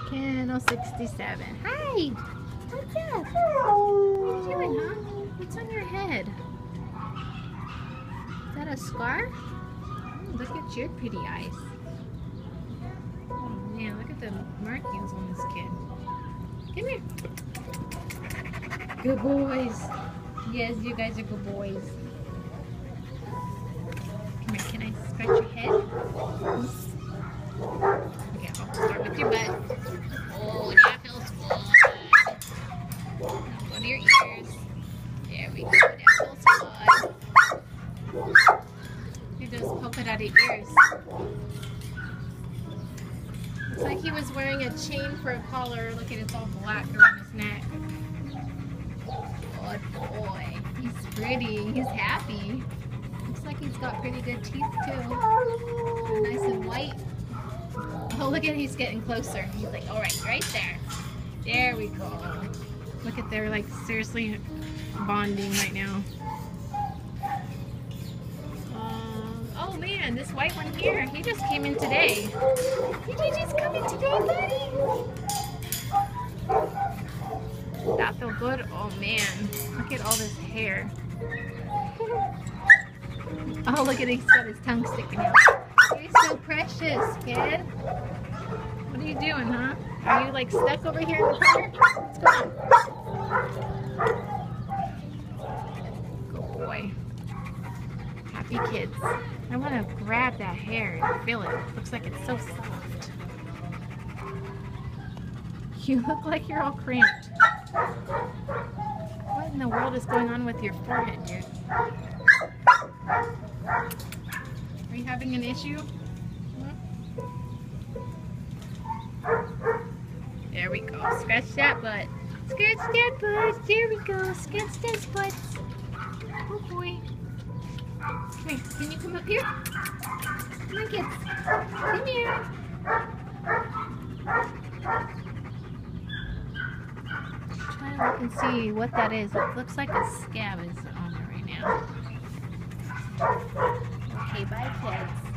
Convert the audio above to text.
Ken A47. Hi! What's up? What are you doing, huh? What's on your head? Is that a scar? Oh, look at your pretty eyes. Oh man, look at the markings on this kid. Come here. Good boys. Yes, you guys are good boys. Come here, can I scratch your head? Okay, I'll start with your butt. Oh, that feels good. Now go to your ears. There we go, that feels good. Look at those polka dotted ears. Looks like he was wearing a chain for a collar. Look at it, it's all black around his neck. Good boy. He's pretty. He's happy. Looks like he's got pretty good teeth too. Nice and white. Oh, look at he's getting closer. He's like, all right there. There we go. Look at they're like seriously bonding right now. Oh man, this white one here, he just came in today. Did you just come in today, buddy? That feel good? Oh man, look at all this hair. Oh, look at he's got his tongue sticking out. You're so precious, kid. What are you doing, huh? Are you like stuck over here in the corner? What's going on? Good boy. Happy kids. I want to grab that hair and feel it. It looks like it's so soft. You look like you're all cramped. What in the world is going on with your forehead, dude? Are you having an issue? There we go. Scratch that butt. Scratch that butt. There we go. Scratch those butts. Oh boy. Come here. Can you come up here? Come on, kids. Come here. Try to look and see what that is. It looks like a scab is on it right now. Okay, bye, kids.